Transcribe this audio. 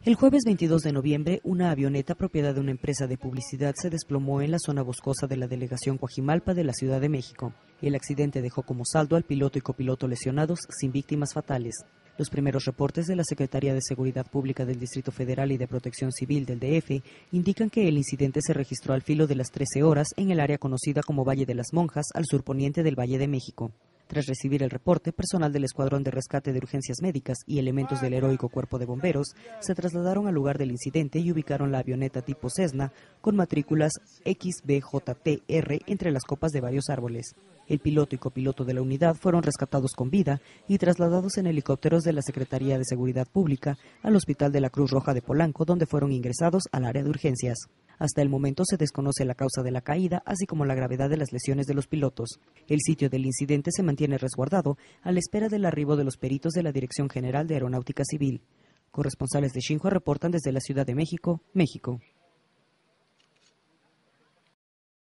El jueves 22 de noviembre, una avioneta propiedad de una empresa de publicidad se desplomó en la zona boscosa de la delegación Coajimalpa de la Ciudad de México. El accidente dejó como saldo al piloto y copiloto lesionados, sin víctimas fatales. Los primeros reportes de la Secretaría de Seguridad Pública del Distrito Federal y de Protección Civil del DF indican que el incidente se registró al filo de las 13 horas en el área conocida como Valle de las Monjas, al surponiente del Valle de México. Tras recibir el reporte, personal del Escuadrón de Rescate de Urgencias Médicas y elementos del heroico Cuerpo de Bomberos se trasladaron al lugar del incidente y ubicaron la avioneta tipo Cessna con matrículas XBJTR entre las copas de varios árboles. El piloto y copiloto de la unidad fueron rescatados con vida y trasladados en helicópteros de la Secretaría de Seguridad Pública al Hospital de la Cruz Roja de Polanco, donde fueron ingresados al área de urgencias. Hasta el momento se desconoce la causa de la caída, así como la gravedad de las lesiones de los pilotos. El sitio del incidente se mantiene resguardado a la espera del arribo de los peritos de la Dirección General de Aeronáutica Civil. Corresponsales de Xinhua reportan desde la Ciudad de México, México.